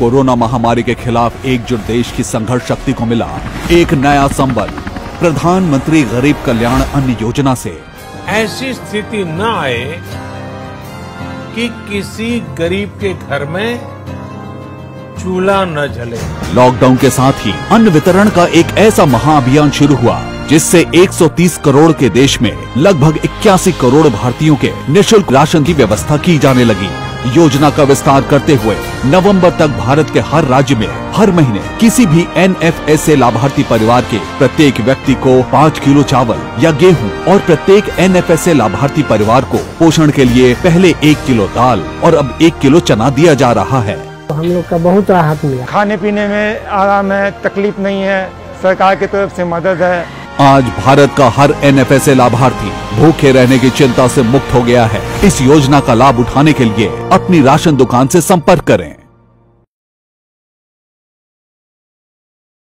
Corona महामारी के खिलाफ एकजुट देश की संघर्ष शक्ति को मिला एक नया संबल, प्रधानमंत्री गरीब कल्याण अन्न योजना से। ऐसी स्थिति न आए कि किसी गरीब के घर में चूल्हा न जले। लॉकडाउन के साथ ही अन्न वितरण का एक ऐसा महाअभियान शुरू हुआ जिससे 130 करोड़ के देश में लगभग 81 करोड़ भारतीयों के निःशुल्क राशन की व्यवस्था की जाने लगी। योजना का विस्तार करते हुए नवंबर तक भारत के हर राज्य में हर महीने किसी भी NFSA लाभार्थी परिवार के प्रत्येक व्यक्ति को 5 किलो चावल या गेहूं और प्रत्येक NFSA लाभार्थी परिवार को पोषण के लिए पहले 1 किलो दाल और अब 1 किलो चना दिया जा रहा है। हम लोग का बहुत राहत मिला। खाने पीने में आराम है, तकलीफ नहीं है, सरकार की तरफ से मदद है। आज भारत का हर NFSA लाभार्थी भूखे रहने की चिंता से मुक्त हो गया है। इस योजना का लाभ उठाने के लिए अपनी राशन दुकान से संपर्क करें।